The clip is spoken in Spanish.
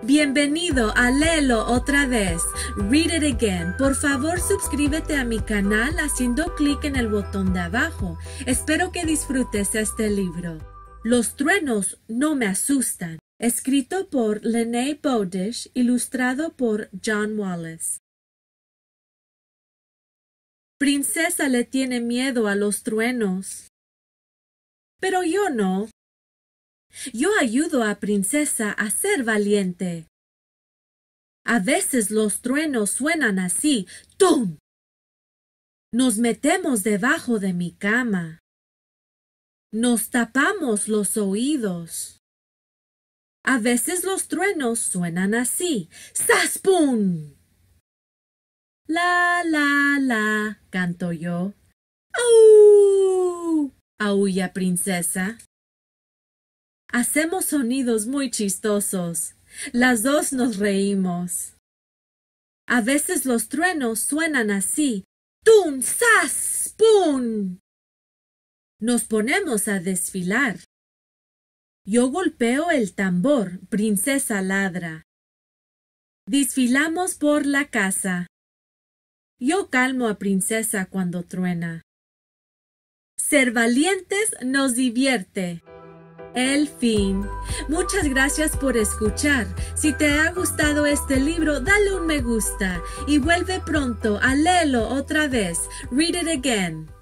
Bienvenido a Léelo otra vez. Read it again. Por favor, suscríbete a mi canal haciendo clic en el botón de abajo. Espero que disfrutes este libro. Los truenos no me asustan. Escrito por Lene Bowdish, ilustrado por John Wallace. Princesa le tiene miedo a los truenos. Pero yo no. Yo ayudo a Princesa a ser valiente. A veces los truenos suenan así, ¡tum! Nos metemos debajo de mi cama. Nos tapamos los oídos. A veces los truenos suenan así, ¡zas-pum! La, la, la, canto yo. ¡Au! Aúlla Princesa. Hacemos sonidos muy chistosos. Las dos nos reímos. A veces los truenos suenan así. ¡Tum! ¡Zas! ¡Pum! Nos ponemos a desfilar. Yo golpeo el tambor. Princesa ladra. Desfilamos por la casa. Yo calmo a Princesa cuando truena. Ser valientes nos divierte. El fin. Muchas gracias por escuchar. Si te ha gustado este libro, dale un me gusta y vuelve pronto a léelo otra vez. Read it again.